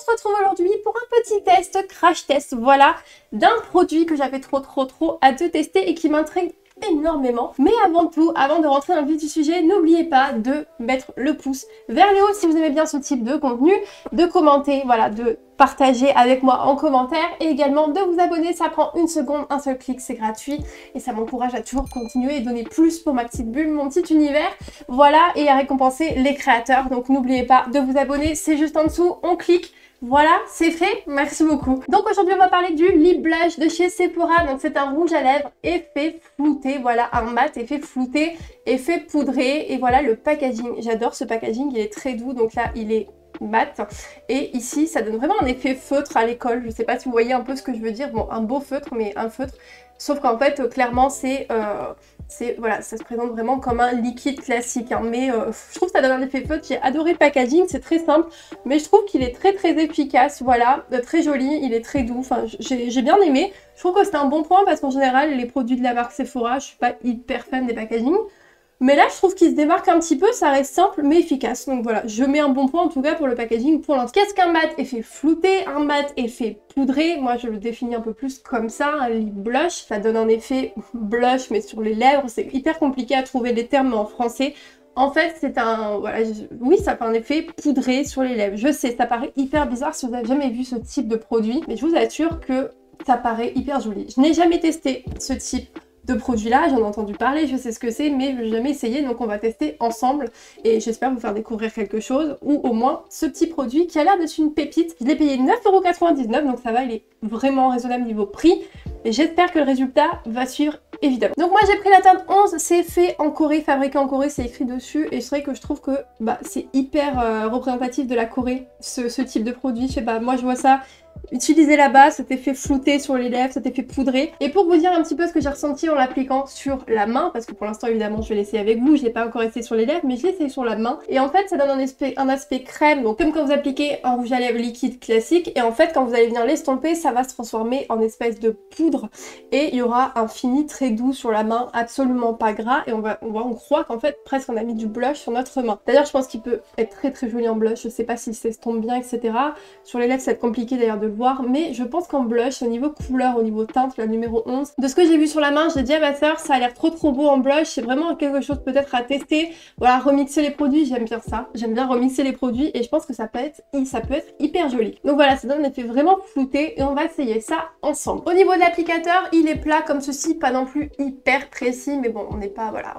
se retrouve aujourd'hui pour un petit test, crash test, voilà, d'un produit que j'avais trop hâte de tester et qui m'intrigue énormément. Mais avant tout, avant de rentrer dans le vif du sujet, n'oubliez pas de mettre le pouce vers le haut si vous aimez bien ce type de contenu, de commenter, voilà, de partager avec moi en commentaire et également de vous abonner. Ça prend une seconde, un seul clic, c'est gratuit et ça m'encourage à toujours continuer et donner plus pour ma petite bulle, mon petit univers, voilà, et à récompenser les créateurs. Donc n'oubliez pas de vous abonner, c'est juste en dessous, on clique. Voilà, c'est fait, merci beaucoup. Donc aujourd'hui on va parler du lip blush de chez Sephora. Donc c'est un rouge à lèvres effet flouté, voilà, un mat effet flouté, effet poudré. Et voilà le packaging, j'adore ce packaging, il est très doux. Donc là il est mat et ici ça donne vraiment un effet feutre à l'école. Je sais pas si vous voyez un peu ce que je veux dire, bon, un beau feutre mais un feutre, sauf qu'en fait clairement c'est voilà, ça se présente vraiment comme un liquide classique, hein. Mais je trouve que ça donne un effet feutre. J'ai adoré le packaging, c'est très simple, mais je trouve qu'il est très efficace, voilà, très joli, il est très doux, enfin j'ai bien aimé. Je trouve que c'est un bon point parce qu'en général les produits de la marque Sephora, je suis pas hyper fan des packaging. Mais là, je trouve qu'il se démarque un petit peu, ça reste simple mais efficace. Donc voilà, je mets un bon point en tout cas pour le packaging pour l'instant. Qu'est-ce qu'un mat effet flouté? Un mat effet poudré, moi je le définis un peu plus comme ça, un lip blush. Ça donne un effet blush mais sur les lèvres, c'est hyper compliqué à trouver les termes en français. En fait, c'est un... voilà, oui, ça fait un effet poudré sur les lèvres. Je sais, ça paraît hyper bizarre si vous n'avez jamais vu ce type de produit, mais je vous assure que ça paraît hyper joli. Je n'ai jamais testé ce type de produit là, j'en ai entendu parler, je sais ce que c'est, mais je n'ai jamais essayé, donc on va tester ensemble et j'espère vous faire découvrir quelque chose, ou au moins ce petit produit qui a l'air d'être une pépite. Je l'ai payé 9,99 €, donc ça va, il est vraiment raisonnable niveau prix, et j'espère que le résultat va suivre évidemment. Donc moi j'ai pris la teinte 11, c'est fait en Corée, fabriqué en Corée, c'est écrit dessus, et c'est vrai que je trouve que bah, c'est hyper représentatif de la Corée, ce type de produit. Je sais pas, moi je vois ça utilisé là-bas, cet effet flouté sur les lèvres, cet effet poudré. Et pour vous dire un petit peu ce que j'ai ressenti en l'appliquant sur la main, parce que pour l'instant évidemment je vais l'essayer avec vous, je l'ai pas encore essayé sur les lèvres, mais je l'ai essayé sur la main. Et en fait ça donne un aspect crème, donc comme quand vous appliquez un rouge à lèvres liquide classique, et en fait quand vous allez venir l'estomper, ça va se transformer en espèce de poudre, et il y aura un fini très doux sur la main, absolument pas gras, et on croit qu'en fait presque on a mis du blush sur notre main. D'ailleurs je pense qu'il peut être très joli en blush, je sais pas s'il s'estompe bien, etc. Sur les lèvres ça va être compliqué d'ailleurs de le voir, mais je pense qu'en blush, au niveau couleur, au niveau teinte, la numéro 11, de ce que j'ai vu sur la main, j'ai dit à ma soeur, ça a l'air trop beau en blush, c'est vraiment quelque chose peut-être à tester. Voilà, remixer les produits, j'aime bien ça, j'aime bien remixer les produits et je pense que ça peut être hyper joli. Donc voilà, ça donne un effet vraiment flouté et on va essayer ça ensemble. Au niveau de l'applicateur, il est plat comme ceci, pas non plus hyper précis, mais bon, on n'est pas, voilà,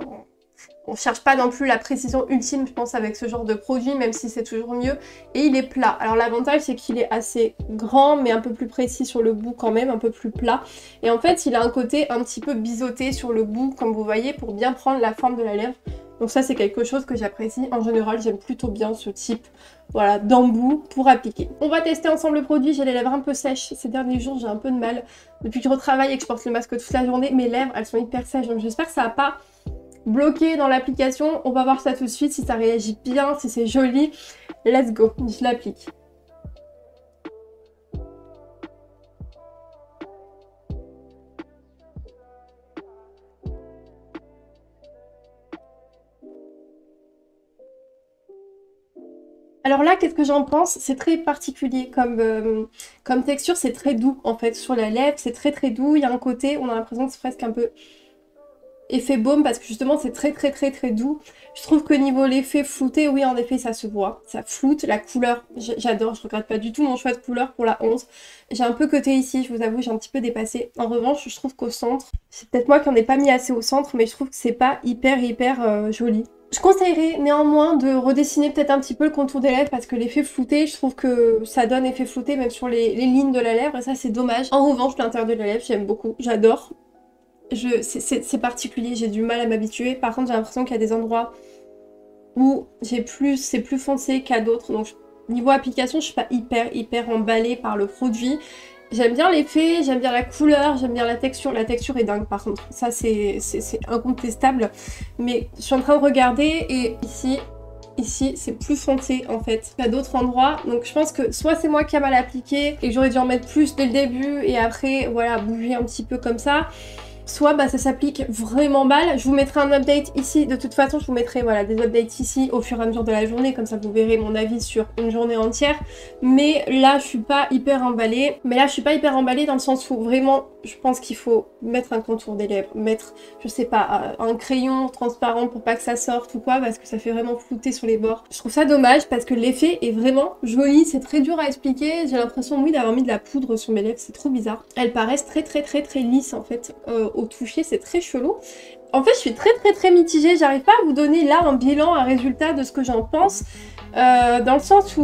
on cherche pas non plus la précision ultime, je pense, avec ce genre de produit, même si c'est toujours mieux. Et il est plat. Alors l'avantage, c'est qu'il est assez grand, mais un peu plus précis sur le bout quand même, un peu plus plat. Et en fait, il a un côté un petit peu biseauté sur le bout, comme vous voyez, pour bien prendre la forme de la lèvre. Donc ça, c'est quelque chose que j'apprécie. En général, j'aime plutôt bien ce type, voilà, d'embout pour appliquer. On va tester ensemble le produit. J'ai les lèvres un peu sèches. Ces derniers jours, j'ai un peu de mal. Depuis que je retravaille et que je porte le masque toute la journée, mes lèvres, elles sont hyper sèches. Donc j'espère que ça va pas bloqué dans l'application. On va voir ça tout de suite, si ça réagit bien, si c'est joli. Let's go, je l'applique. Alors là, qu'est-ce que j'en pense? C'est très particulier comme texture, c'est très doux en fait sur la lèvre, c'est très doux. Il y a un côté, on a l'impression que c'est presque un peu effet baume parce que justement c'est très doux. Je trouve que niveau l'effet flouté, oui en effet ça se voit, ça floute. La couleur, j'adore, je regrette pas du tout mon choix de couleur pour la 11. J'ai un peu côté ici, je vous avoue, j'ai un petit peu dépassé. En revanche, je trouve qu'au centre, c'est peut-être moi qui en ai pas mis assez au centre, mais je trouve que c'est pas hyper joli. Je conseillerais néanmoins de redessiner peut-être un petit peu le contour des lèvres parce que l'effet flouté, je trouve que ça donne effet flouté même sur les lignes de la lèvre et ça c'est dommage. En revanche, l'intérieur de la lèvre, j'aime beaucoup, j'adore. C'est particulier, j'ai du mal à m'habituer. Par contre, j'ai l'impression qu'il y a des endroits où c'est plus foncé qu'à d'autres. Donc, niveau application, je suis pas hyper emballée par le produit. J'aime bien l'effet, j'aime bien la couleur, j'aime bien la texture. La texture est dingue par contre. Ça, c'est incontestable. Mais je suis en train de regarder et ici, c'est plus foncé en fait qu'à d'autres endroits. Donc je pense que soit c'est moi qui a mal appliqué et que j'aurais dû en mettre plus dès le début et après, voilà, bouger un petit peu comme ça. soit bah, ça s'applique vraiment mal. Je vous mettrai un update ici, de toute façon je vous mettrai voilà, des updates ici au fur et à mesure de la journée, comme ça vous verrez mon avis sur une journée entière. Mais là je suis pas hyper emballée, dans le sens où vraiment je pense qu'il faut mettre un contour des lèvres, mettre je sais pas un crayon transparent pour pas que ça sorte ou quoi, parce que ça fait vraiment flouter sur les bords. Je trouve ça dommage parce que l'effet est vraiment joli, c'est très dur à expliquer, j'ai l'impression oui d'avoir mis de la poudre sur mes lèvres, c'est trop bizarre. Elles paraissent très lisses en fait au toucher, c'est très chelou. En fait je suis très mitigée, j'arrive pas à vous donner là un bilan, un résultat de ce que j'en pense. Dans le sens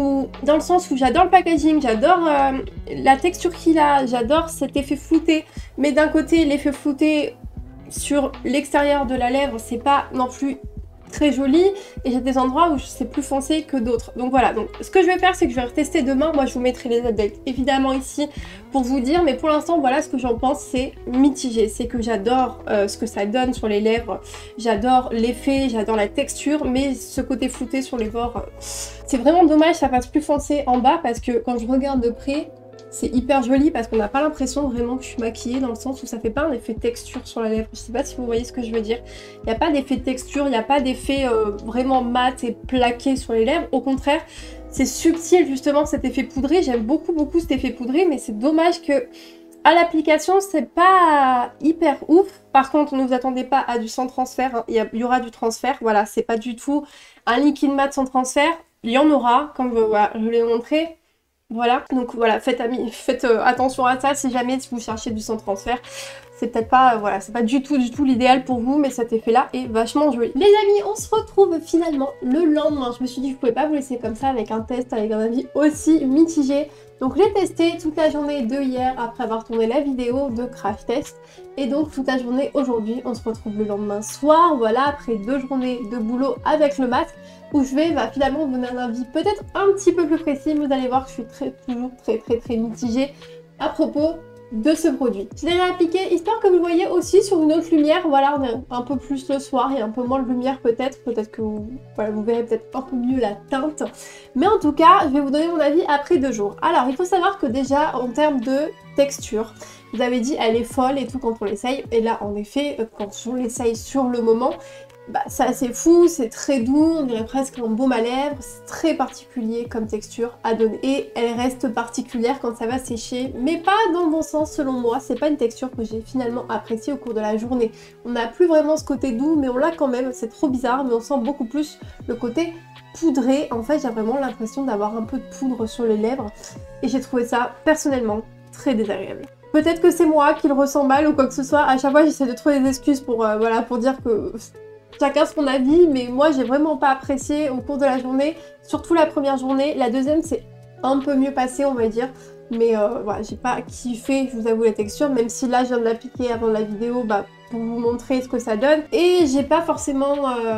où j'adore le packaging, j'adore la texture qu'il a, j'adore cet effet flouté, mais d'un côté l'effet flouté sur l'extérieur de la lèvre c'est pas non plus très joli, et j'ai des endroits où c'est plus foncé que d'autres. Donc voilà, donc ce que je vais faire c'est que je vais retester demain, moi je vous mettrai les updates évidemment ici pour vous dire, mais pour l'instant voilà ce que j'en pense, c'est mitigé. C'est que j'adore ce que ça donne sur les lèvres, j'adore l'effet, j'adore la texture, mais ce côté flouté sur les bords, c'est vraiment dommage, ça passe plus foncé en bas, parce que quand je regarde de près, c'est hyper joli parce qu'on n'a pas l'impression vraiment que je suis maquillée, dans le sens où ça fait pas un effet texture sur la lèvre. Je sais pas si vous voyez ce que je veux dire. Il n'y a pas d'effet texture, il n'y a pas d'effet vraiment mat et plaqué sur les lèvres. Au contraire, c'est subtil justement cet effet poudré. J'aime beaucoup cet effet poudré, mais c'est dommage que à l'application c'est pas hyper ouf. Par contre, ne vous attendez pas à du sans transfert, hein. Il y aura du transfert, voilà, c'est pas du tout un liquide mat sans transfert. Il y en aura, comme voilà, je l'ai montré. Voilà, donc voilà, faites attention à ça si jamais vous cherchez du sans transfert. C'est peut-être pas, voilà, c'est pas du tout l'idéal pour vous, mais cet effet-là est vachement joli. Les amis, on se retrouve finalement le lendemain. Je me suis dit que je pouvais pas vous laisser comme ça avec un test, avec un avis aussi mitigé. Donc j'ai testé toute la journée de hier après avoir tourné la vidéo de crash test. Et donc toute la journée aujourd'hui, on se retrouve le lendemain soir, voilà, après 2 journées de boulot avec le masque, où je vais finalement vous donner un avis peut-être un petit peu plus précis, mais vous allez voir que je suis toujours très mitigée à propos de ce produit. Je l'ai réappliqué histoire que vous le voyez aussi sur une autre lumière, voilà, on est un peu plus le soir, il y a un peu moins de lumière peut-être que vous, voilà, vous verrez peut-être un peu mieux la teinte, mais en tout cas je vais vous donner mon avis après 2 jours. Alors il faut savoir que déjà en termes de texture, vous avez dit elle est folle et tout quand on l'essaye, et là en effet quand on l'essaye sur le moment, bah, c'est assez fou, c'est très doux, on dirait presque un baume à lèvres, c'est très particulier comme texture à donner. Et elle reste particulière quand ça va sécher, mais pas dans le bon sens selon moi, c'est pas une texture que j'ai finalement appréciée au cours de la journée. On n'a plus vraiment ce côté doux, mais on l'a quand même, c'est trop bizarre, mais on sent beaucoup plus le côté poudré. En fait, j'ai vraiment l'impression d'avoir un peu de poudre sur les lèvres, et j'ai trouvé ça personnellement très désagréable. Peut-être que c'est moi qui le ressens mal ou quoi que ce soit, à chaque fois j'essaie de trouver des excuses pour, voilà, pour dire que chacun son avis, mais moi j'ai vraiment pas apprécié au cours de la journée, surtout la première journée. La deuxième c'est un peu mieux passé on va dire, mais voilà, j'ai pas kiffé, je vous avoue, la texture, même si là je viens de l'appliquer avant la vidéo pour vous montrer ce que ça donne. Et j'ai pas forcément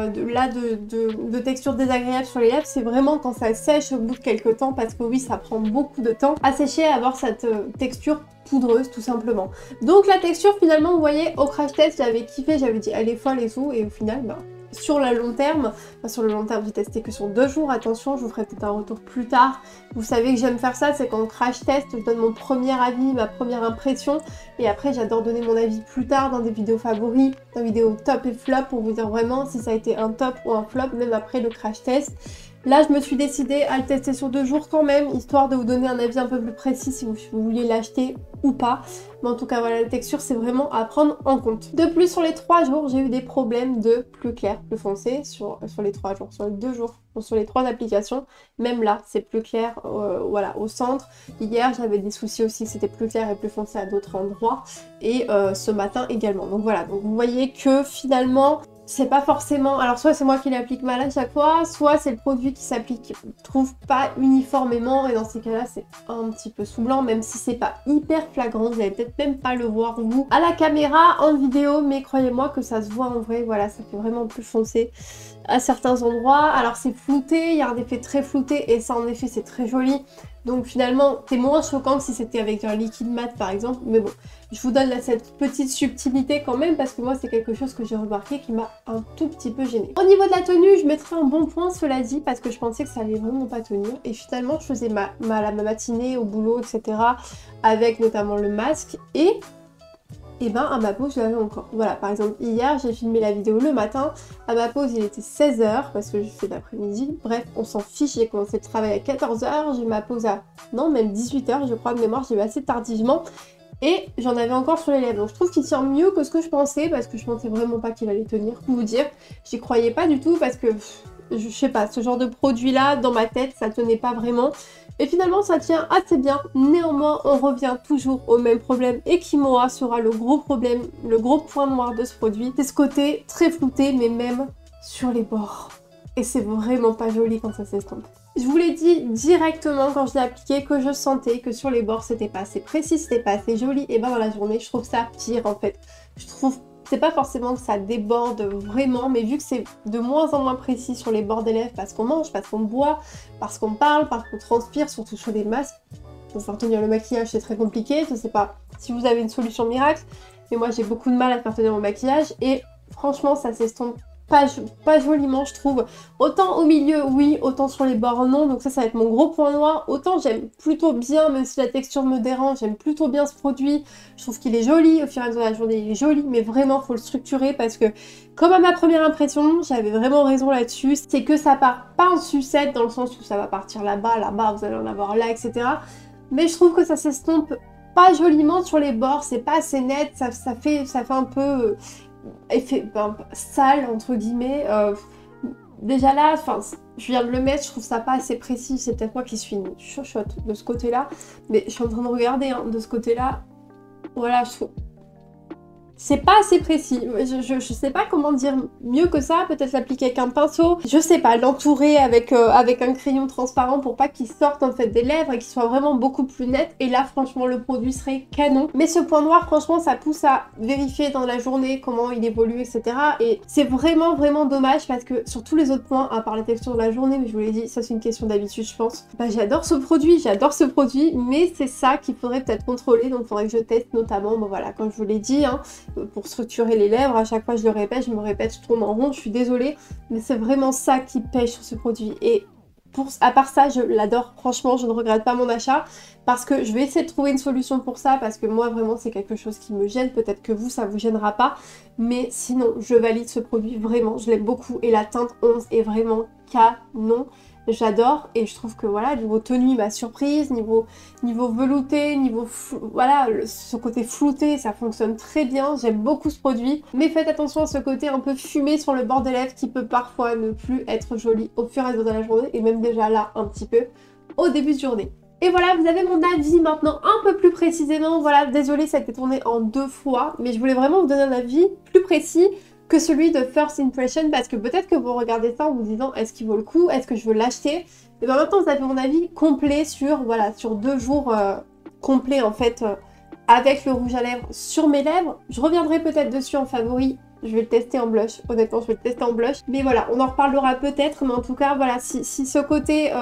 de texture désagréable sur les lèvres, c'est vraiment quand ça sèche au bout de quelques temps, parce que oui ça prend beaucoup de temps à sécher, à avoir cette texture poudreuse tout simplement. Donc la texture finalement vous voyez au crash test j'avais kiffé, j'avais dit elle est folle et tout, et au final sur le long terme j'ai testé que sur 2 jours, attention je vous ferai peut-être un retour plus tard. Vous savez que j'aime faire ça, c'est qu'en crash test je donne mon premier avis, ma première impression, et après j'adore donner mon avis plus tard dans des vidéos favoris, dans des vidéos top et flop, pour vous dire vraiment si ça a été un top ou un flop même après le crash test. Là, je me suis décidée à le tester sur 2 jours quand même, histoire de vous donner un avis un peu plus précis si vous vouliez l'acheter ou pas. Mais en tout cas, voilà, la texture, c'est vraiment à prendre en compte. De plus, sur les 3 jours, j'ai eu des problèmes de plus clair, plus foncé sur les 3 jours, sur les 2 jours, sur les 3 applications. Même là, c'est plus clair, voilà, au centre. Hier, j'avais des soucis aussi, c'était plus clair et plus foncé à d'autres endroits. Et ce matin également. Donc voilà, donc vous voyez que finalement, c'est pas forcément, alors soit c'est moi qui l'applique mal à chaque fois, soit c'est le produit qui s'applique, je trouve, pas uniformément, et dans ces cas là c'est un petit peu saoulant, même si c'est pas hyper flagrant, vous allez peut-être même pas le voir vous à la caméra en vidéo, mais croyez-moi que ça se voit en vrai, voilà, ça fait vraiment plus foncé à certains endroits. Alors c'est flouté, il y a un effet très flouté, et ça en effet c'est très joli. Donc finalement, c'est moins choquant que si c'était avec un liquide mat par exemple. Mais bon, je vous donne là cette petite subtilité quand même, parce que moi c'est quelque chose que j'ai remarqué qui m'a un tout petit peu gênée. Au niveau de la tenue, je mettrai un bon point, cela dit, parce que je pensais que ça allait vraiment pas tenir. Et finalement, je faisais ma matinée au boulot, etc. avec notamment le masque. Et et ben à ma pause je l'avais encore. Voilà, par exemple hier j'ai filmé la vidéo le matin, à ma pause il était 16h parce que je fais l'après-midi, bref on s'en fiche, j'ai commencé le travail à 14h, j'ai ma pause à, non même 18h je crois de mémoire, j'ai eu assez tardivement et j'en avais encore sur les lèvres. Donc je trouve qu'il tient mieux que ce que je pensais parce que je pensais vraiment pas qu'il allait tenir, pour vous dire, j'y croyais pas du tout parce que je sais pas, ce genre de produit là dans ma tête ça tenait pas vraiment. Et finalement ça tient assez bien, néanmoins on revient toujours au même problème et qui moi sera le gros problème, le gros point noir de ce produit. C'est ce côté très flouté mais même sur les bords. Et c'est vraiment pas joli quand ça s'estompe. Je vous l'ai dit directement quand je l'ai appliqué que je sentais que sur les bords c'était pas assez précis, c'était pas assez joli. Et ben dans la journée je trouve ça pire en fait. Je trouve c'est pas forcément que ça déborde vraiment, mais vu que c'est de moins en moins précis sur les bords des lèvres parce qu'on mange, parce qu'on boit, parce qu'on parle, parce qu'on transpire, surtout sur des masques. Pour faire tenir le maquillage c'est très compliqué, je sais pas si vous avez une solution miracle, mais moi j'ai beaucoup de mal à faire tenir mon maquillage et franchement ça s'estompe pas joliment je trouve. Autant au milieu oui, autant sur les bords non, donc ça va être mon gros point noir. Autant j'aime plutôt bien, même si la texture me dérange, j'aime plutôt bien ce produit. Je trouve qu'il est joli, au fur et à mesure de la journée il est joli, mais vraiment faut le structurer parce que comme à ma première impression, j'avais vraiment raison là-dessus, c'est que ça part pas en sucette dans le sens où ça va partir là-bas, vous allez en avoir là, etc. Mais je trouve que ça s'estompe pas joliment sur les bords, c'est pas assez net, ça fait un peu effet sale entre guillemets. Déjà là, enfin je viens de le mettre, je trouve ça pas assez précis, c'est peut-être moi qui suis une chochotte de ce côté là, mais je suis en train de regarder hein, de ce côté là, voilà je trouve c'est pas assez précis, je sais pas comment dire mieux que ça, peut-être l'appliquer avec un pinceau, je sais pas, l'entourer avec un crayon transparent pour pas qu'il sorte en fait des lèvres et qu'il soit vraiment beaucoup plus net, et là franchement le produit serait canon. Mais ce point noir franchement ça pousse à vérifier dans la journée comment il évolue etc. Et c'est vraiment dommage parce que sur tous les autres points, à part la texture de la journée, mais je vous l'ai dit, ça c'est une question d'habitude je pense, bah j'adore ce produit, mais c'est ça qu'il faudrait peut-être contrôler, donc il faudrait que je teste notamment, bon voilà, comme je vous l'ai dit, hein, pour structurer les lèvres, à chaque fois je le répète, je me répète, je tourne en rond, je suis désolée, mais c'est vraiment ça qui pêche sur ce produit. Et à part ça, je l'adore, franchement, je ne regrette pas mon achat, parce que je vais essayer de trouver une solution pour ça, parce que moi vraiment c'est quelque chose qui me gêne, peut-être que vous ça vous gênera pas, mais sinon je valide ce produit, vraiment, je l'aime beaucoup, et la teinte 11 est vraiment canon. J'adore et je trouve que voilà, niveau tenue il m'a surprise, niveau velouté, voilà, ce côté flouté ça fonctionne très bien, j'aime beaucoup ce produit, mais faites attention à ce côté un peu fumé sur le bord des lèvres qui peut parfois ne plus être joli au fur et à mesure de la journée, et même déjà là un petit peu au début de journée. Et voilà, vous avez mon avis maintenant un peu plus précisément, voilà, désolée ça a été tourné en 2 fois, mais je voulais vraiment vous donner un avis plus précis que celui de First Impression, parce que peut-être que vous regardez ça en vous disant est-ce qu'il vaut le coup, est-ce que je veux l'acheter, et bien maintenant vous avez mon avis complet sur, voilà, sur 2 jours complets en fait, avec le rouge à lèvres sur mes lèvres. Je reviendrai peut-être dessus en favori, je vais le tester en blush, honnêtement je vais le tester en blush, mais voilà, on en reparlera peut-être, mais en tout cas voilà, si ce côté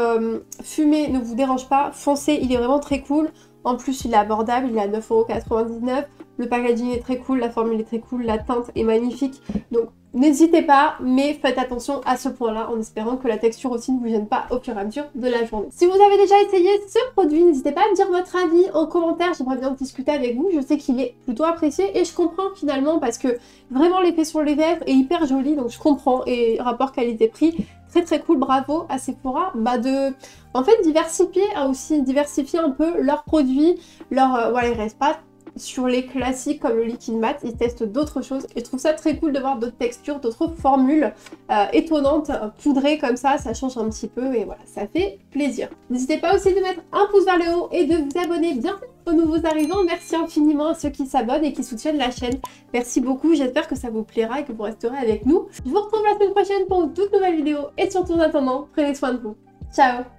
fumé ne vous dérange pas, foncez, il est vraiment très cool. En plus il est abordable, il est à 9,99 €, le packaging est très cool, la formule est très cool, la teinte est magnifique, donc n'hésitez pas, mais faites attention à ce point-là, en espérant que la texture aussi ne vous gêne pas au fur et à mesure de la journée. Si vous avez déjà essayé ce produit, n'hésitez pas à me dire votre avis en commentaire, j'aimerais bien discuter avec vous, je sais qu'il est plutôt apprécié, et je comprends finalement, parce que vraiment l'effet sur les lèvres est hyper joli, donc je comprends, et rapport qualité-prix, très cool, bravo à Sephora, en fait diversifier un peu leurs produits, voilà, ils restent pas sur les classiques comme le liquide mat, ils testent d'autres choses et je trouve ça très cool de voir d'autres textures, d'autres formules étonnantes, poudrées comme ça change un petit peu et voilà, ça fait plaisir. N'hésitez pas aussi de mettre un pouce vers le haut et de vous abonner bien aux nouveaux arrivants. Merci infiniment à ceux qui s'abonnent et qui soutiennent la chaîne. Merci beaucoup, j'espère que ça vous plaira et que vous resterez avec nous. Je vous retrouve la semaine prochaine pour une toute nouvelle vidéo et surtout en attendant, prenez soin de vous. Ciao!